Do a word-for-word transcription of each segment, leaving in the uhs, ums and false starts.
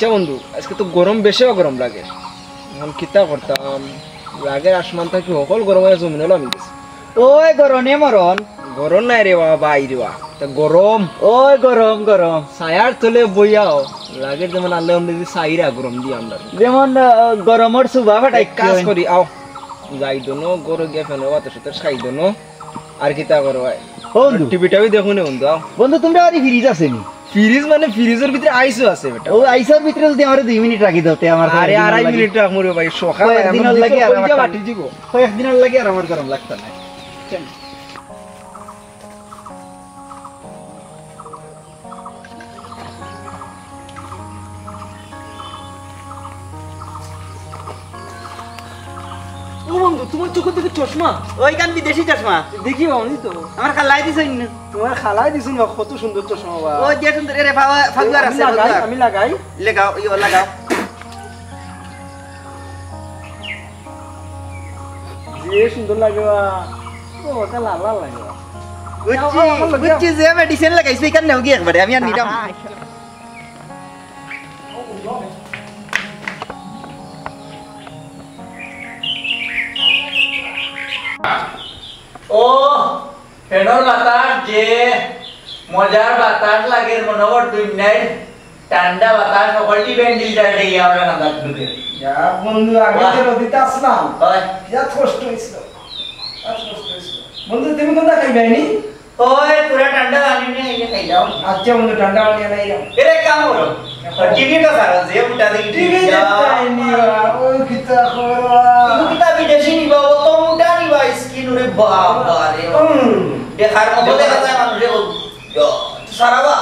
আচ্ছা বন্ধু আজকে তো গরম বেশি গরম লাগে এখন কিতা করতাম লাগের আসমান থাকি সকল গরম হয়ে জমিন হলো আমি ওই গরমে মরণ গরম নাই রে বাবা বাইরে বা গরম ওই গরম গরম ছায়ার তলে বইয়াও লাগে যেমন আল্লাহ যদি ছাইরা গরম দিয়ে আমরা যেমন গরমের সুবা ফাটাই কাজ করি আও যাই দোনো গরু গিয়ে ফেনো বাতাস সাথে খাই দোনো আর কিতা করো বন্ধু টিভিটাও দেখুন বন্ধু আও বন্ধু তোমরা আর ফ্রিজ আছে নি ফ্রিজ মানে ফ্রিজের ভিতরে আইসও আছে বেটা ও আইসের ভিতরে যদি আমরা দুই মিনিট রাখি দাও তে আমার আরে আড়াই মিনিট রাখ মরে ভাই সকালে একদিন লাগে আর আমার বাটি দিব একদিন লাগে আর আমার গরম লাগতা না ও বন্ধু তোমার চোখের দিকে চশমা ওই কান বিদেশি চশমা দেখি অনি তো আমার খালাই দিছই না তোমার খালাই দিছুন বা কত সুন্দর চশমা বা ও যে সুন্দর রে ফাগুয়ার আছে আমি লাগাই লাগাও ইও লাগাও যে সুন্দর লাগে বা ও ওটা লাল লাল লাগে গুচ্ছি গুচ্ছি যে মেডিসিন লাগাইছি কান নাও গিয়ে একবারে আমি আর নিলাম ও ফেনোর বাতাস যে মজার বাতাস লাগে মনোবর দুই নাই ঠান্ডা বাতাস সকলটি ভেন্টিলেটার দিয়ে আমরা না লাগবে যা বন্ধু আগে যে নদীতে আসলাম হয় যা কষ্ট হইছিল আজ কষ্ট হইছিল বন্ধু তুমি কোনটা খাইবে নি ওই পুরা ঠান্ডা পানি নিয়ে এই খাই যাও আচ্ছা বন্ধু ঠান্ডা পানি নাই যাও এরে কাম করো টিভি তো সারা যে উঠা দেখি টিভি দেখতাই নি ওই কিতা করবা কিতা বিদেশি নিবা ও তো উঠা নিবা স্কিন রে বাবা রে দেখার মতো দেখা যায় মানুষে সারাবা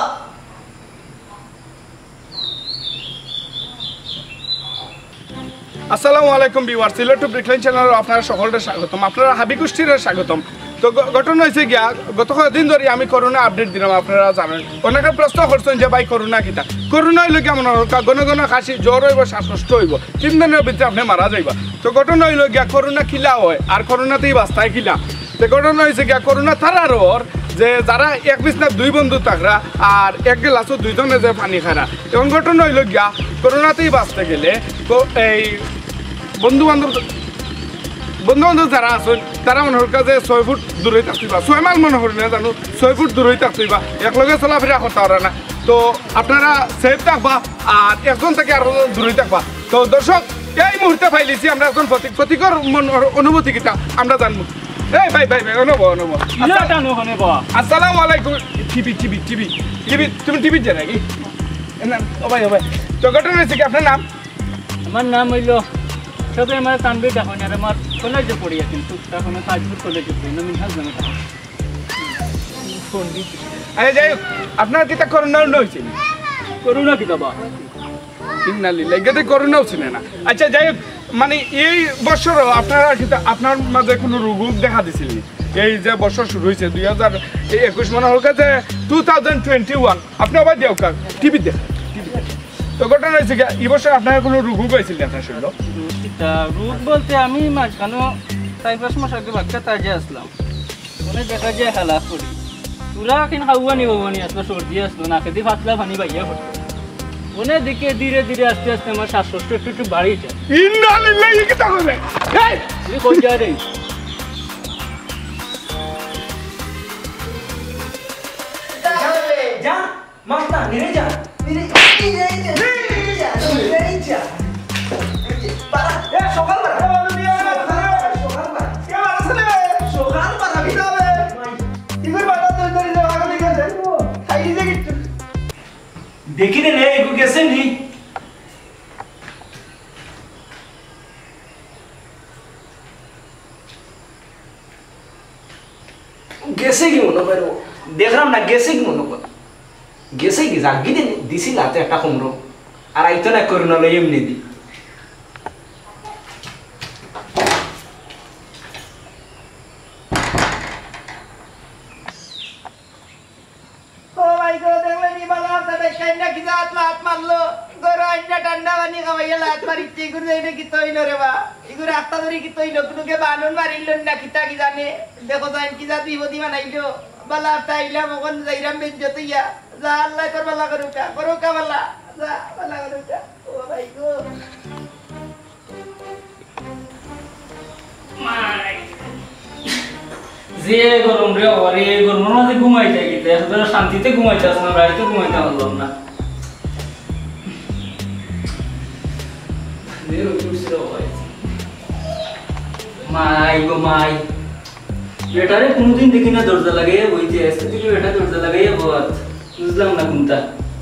আসসালামু আলাইকুম ভিউয়ার সিলেট ব্রিকলাইন চ্যানেলে আপনারা সকলকে স্বাগতম আপনারা হাবিকুষ্টির স্বাগতম তো ঘটনা হয়েছে গিয়া গত কয়েকদিন ধরে আমি করোনা আপডেট দিলাম আপনারা জানেন অনেকে প্রশ্ন করছেন যে ভাই করোনা কিতা করোনা হইলে কেমন ঘন ঘন খাসি জ্বর হইব শ্বাসকষ্ট হইব তিন দিনের ভিতরে আপনি মারা যাইবা তো ঘটনা হইল গিয়া করোনা খিলা হয় আর করোনাতেই বাস্তায় খিলা তো ঘটনা হয়েছে গিয়া করোনা থারার যে যারা এক বিছনা দুই বন্ধু থাকরা আর এক গেলাসও দুইজনে যে পানি খারা এখন ঘটনা হইল গিয়া করোনাতেই বাঁচতে গেলে এই বন্ধু বান্ধব বন্ধু বান্ধব যারা আছেন তারা মনে হর কাছে ছয় ফুট দূরে থাকতেইবা ছয় মাইল মনে করি না জানো ছয় ফুট দূরেই থাকতেইবা একলগে চলাফেরা করতে পারে না তো আপনারা সেফ থাকবা আর একজন থেকে আর দূরে থাকবা তো দর্শক এই মুহূর্তে পাইলেছি আমরা এখন প্রতিকর অনুভূতি কিটা আমরা জানবো এই ভাই ভাই ভাই অনুভব অনুভব আসসালামু আলাইকুম টিভি টিভি টিভি টিভি তুমি টিভি যে নাকি ও ভাই ও ভাই তো ঘটনা হয়েছে কি আপনার নাম আমার নাম হইল সবাই আমার তানবির দেখো আর আমার কলেজে পড়িয়া কিন্তু তখন কাজপুর কলেজে পড়ি নমিন হাজ জানা আরে যাই হোক আপনার কি তা করোনা হয়েছে করোনা কি বাবা ইন্নালি লাগাতে করোনা হচ্ছে না আচ্ছা যাই হোক মানে এই বছরও আপনারা আপনার মাঝে কোনো রোগ দেখা দিছিল এই যে বছর শুরু হয়েছে দুই হাজার একুশ মানে হল কাছে টু থাউজেন্ড টোয়েন্টি ওয়ান আপনি আবার দেও কার টিভি দেখ তো ঘটনা হয়েছে কি এই বছর আপনার কোনো রোগ হয়েছিল আপনার শরীর রোগ বলতে আমি মাঝখানে চার পাঁচ মাস আগে বাচ্চা তাজে আসলাম ওখানে দেখা যায় খেলা করি তোরা কিন্তু খাওয়া নি বাবা নি আসলো সর্দি আসলো না খেতে ফাতলা পানি বাইয়া পড়তো ওনে দিকে ধীরে ধীরে আস্তে আস্তে আমার শ্বাসকষ্ট একটু একটু বাড়িয়ে যায় ইন্নালিল্লাহি কি তা হবে এই তুই কই যা রে যা মাস্তা নিরে যা নিরে নিরে যা নিরে যা পারা এ সকাল পারা বন্ধু দিয়া সকাল পারা কে আসলে সকাল পারা ভিতরে ইগর বাটা তো ধরে যাও আগে গেছে খাই দিছে কি দেখি রে এগু গেছে নি গেছে কি মনে করো দেখলাম না গেছে কি মনে কর গেছে কি জাগি দিন দিছি লাতে একটা কুমড়ো আর আইতো না করোনা লই এমনি দি ও ভাই গো দেখলে নি বালা তবে কাইনা কি জাত লাত মারলো গরো আইনা ঠান্ডা পানি খাওয়াইয়া লাত মারিছে ইগুর যাইনে কি তইল রে বা ইগুর আস্তা ধরে কি তইল কুনুকে বানন মারিল না কিতা কি জানে দেখো জান কি জাত বিপদি বানাইলো বালা তাইলা মগন যাইরাম বেজ্জত ইয়া যা আল্লাহ কর বালা করুকা করুকা বালা যা পালা ওটা ও ভাই গো মাই যে গরম রে ওরে গরম মধ্যে ঘুমাইতে গিতে এখন শান্তিতে ঘুমাইতে আসলাম রাইতে ঘুমাইতে পারলাম না দেরো চুষরে হয় মাই গো মাই বেটারে কোনদিন দেখি না দরজা লাগাইয়া বইতে আজকে থেকে বেটা দরজা লাগাইয়া বত বুঝলাম না কোনটা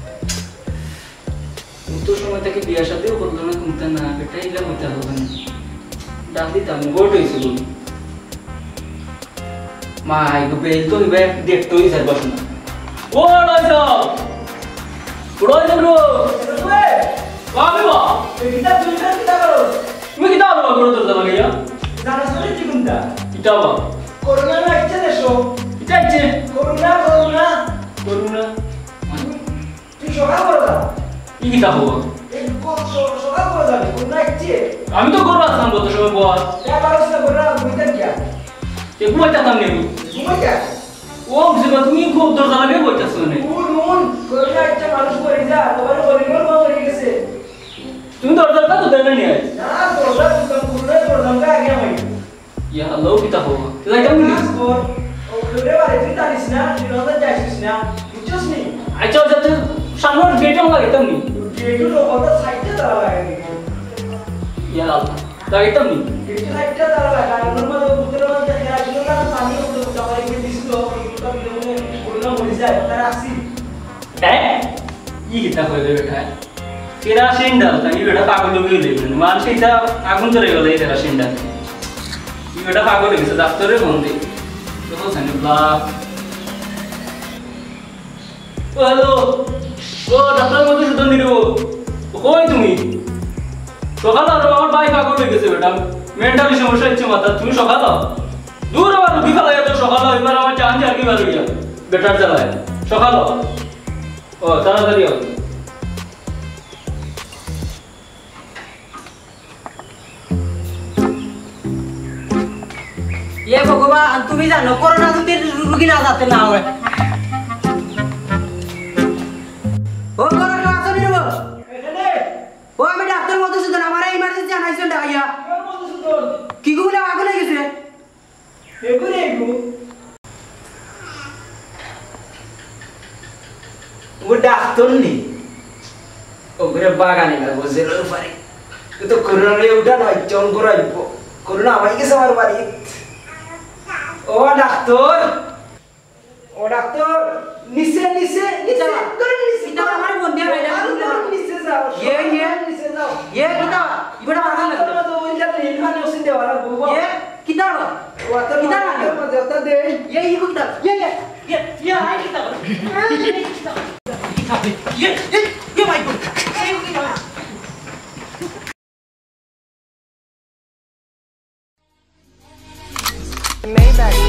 তো সময় থেকে বিয়ার সাথেও করলো না কোনটা না বেটা ইলা হইতে হবে না ডাক দিতাম গোট হয়েছিল মাই গো বেল তো ইবে দেখতোই স্যার বস না ও রাইজ রাইজ ব্রো ওই কাকে বা এটা তুই না কিটা করো তুমি কিটা বলো করো দরজা লাগাইয়া জানাস না কি কোনটা কিটা বা করোনা না ইচ্ছে দেশো কিটা ইচ্ছে করোনা করোনা করুণা তুই সকাল করে দাও কি কিটা হবো এই সকাল করে যাবে করোনা ইচ্ছে আমি তো করবো আসলাম কত সময় বল যা পারছ না করোনা বুঝতে গিয়া কে ঘুমাইতাম নেই ঘুমাই যা ও বুঝবা তুমি খুব দরজা লাগিয়ে বইতাছো না নুন নুন করোনা ইচ্ছে মানুষ করে যা তোমার পরিবার মা হয়ে গেছে তুমি দরজাটা তো দেবে নি আজ না করোনা তুমি করোনা করোনা আগে আমি ইয়া আল্লাহ কিটা হবো লাইতাম নি ও করে বারে তুই জানিস না তুই রোজা যাইছিস না বুঝছস নি আচ্ছা যাতে সামনের গেটে লাগাইতাম নি গেটু রোজা সাইডে দাঁড়া লাগে ইয়া আল্লাহ লাগাইতাম নি গেটু সাইডে দাঁড়া লাগে আর নরমাল বুতরে মধ্যে খেলা ছিল না পানি উঠে যাওয়ার কি দিছিল এগুলো বিলে করোনা মরে যায় তার আসি হ্যাঁ ই কিটা হইবে বেটা কেরাসিন ডাল তাই বেটা পাগল হয়ে গেল মানুষ এটা আগুন ধরে গেল এই কেরাসিন ডাল ই বেটা পাগল হয়ে গেছে ডাক্তারে ফোন দি তো সানি ব্লক হ্যালো ও ডাক্তার মধ্যে শুধু নিব কই তুমি সকাল আর আমার ভাই পাগল হয়ে গেছে বেটা মেন্টালি সমস্যা হচ্ছে মাথা তুমি সকাল দূর আবার রুগী ফেলা তো সকাল এবার আমার চান আর কি বার হইয়া বেটার জ্বালায় সকাল ও তাড়াতাড়ি হবে ये भगवान তুমি জানো করোনা যদি রোগী না যাতে না হয় ও করোনা আসনি রে এখানে ও আমি ডাক্তার বলতেছি তো আমার ইমার্জেন্সি আনাইছেন ডাইয়া কি বলছিস তোর কি গুলো আগুন হয়ে গেছে এগুরে এগু ও ডাক্তার নি ওগরে বাগানে লাগবো জেলের পারে তো করোনা রে উঠা নয় চল করাইব করোনা আমাই গেছে আমার বাড়ি ও ডাক্তার ও ডাক্তার নিচে নিচে নিচে করে নিচে এটা আমার বন্ধু ভাই নিচে যাও ये ये নিচে যাও ये কিটা ইবড়া ভালো লাগতো তো ওই যে ইনফানে ওসিন দেওয়া লাগবো ये কিটা ও তো কিটা লাগে মজা দে ये ये কিটা ये ये ये ये आई কিটা ये ये ये भाई को ये किटा Maybach.